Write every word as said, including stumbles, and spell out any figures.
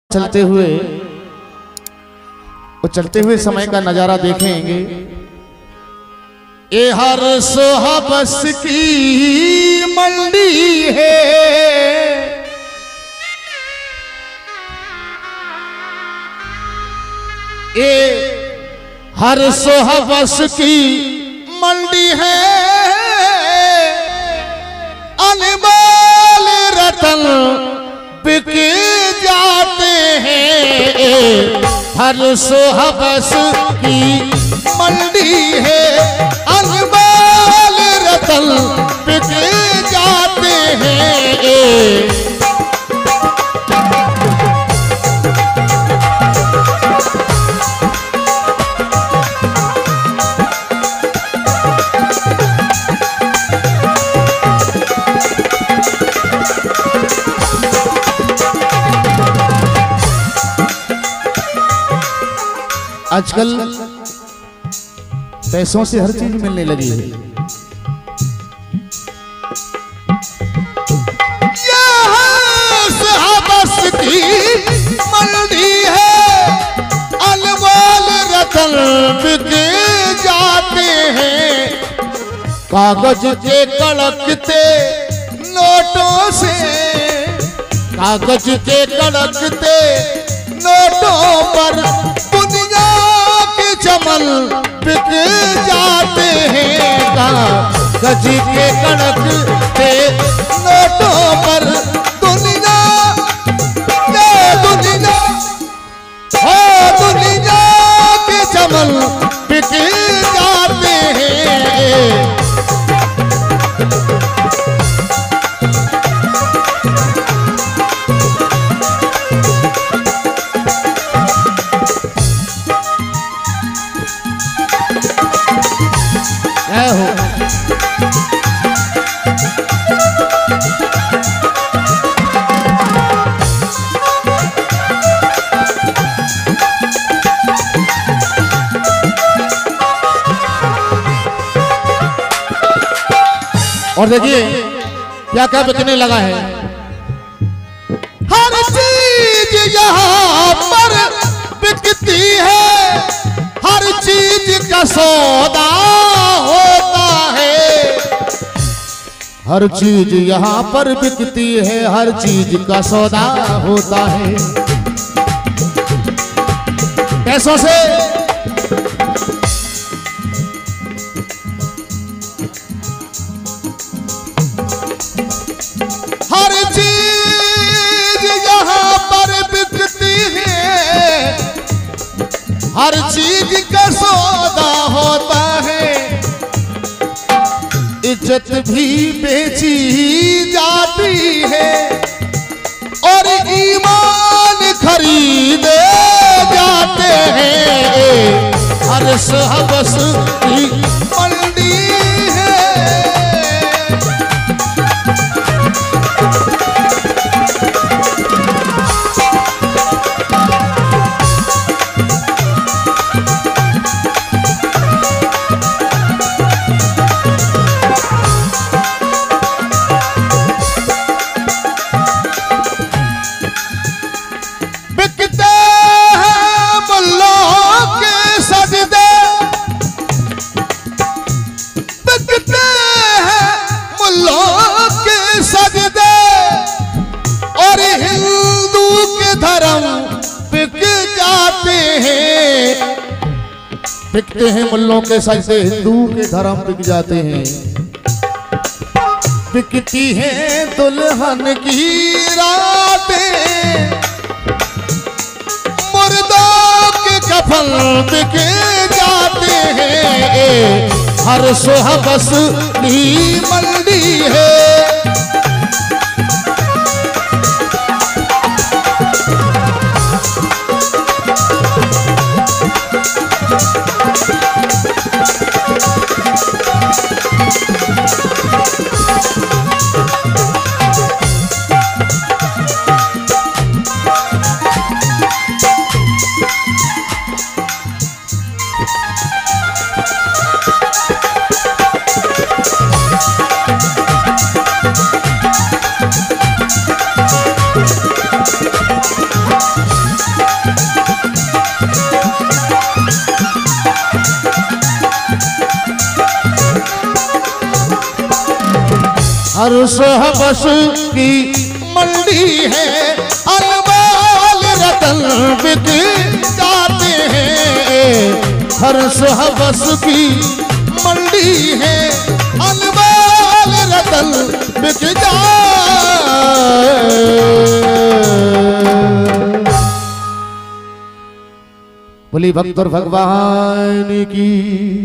चलते हुए वो चलते हुए समय का नजारा देखेंगे। ये हर सोहबस की मंडी है, ये हर सोहबस की मंडी है, अनमोल रतन बिक जाते हैं। हर सोहबस की मंडी है, अनमोल रतन बिक जाते हैं। आजकल पैसों से हर चीज मिलने लगी है। सोहबस की मंडी है, अनमोल रतन बिक जाते हैं। कागज के कड़कते नोटों से, कागज के कड़कते नोटों पर दुनिया के चमन बिक जाते हैं। कागज के कड़कते नोटों पर दुनिया ये दुनिया हो दुनिया के चमन बिक जाते हैं। और देखिए क्या क्या बिकने लगा है। हर चीज यहाँ पर बिकती है, हर चीज का सौदा होता है। हर चीज यहाँ पर बिकती है, हर चीज का सौदा होता है। पैसों से हर चीज यहाँ पर बिकती है, हर चीज का सौदा होता है। इज्जत भी बेची जाती है और ईमान खरीदे जाते हैं। हर सोहबस की मंडी है, बिकते हैं मुल्लों के सजदे, हिंदू के धर्म बिक जाते हैं। बिकती हैं दुल्हन की रातें, मुर्दों के कफन बिक जाते हैं। हर सोहबस की मंडी है, हर्ष हवस की मंडी है, अनमोल रतन बिक जाते हैं। हर्ष हवस की मंडी है, अनमोल रतन बिक जाए। बोली भक्त और भगवान की।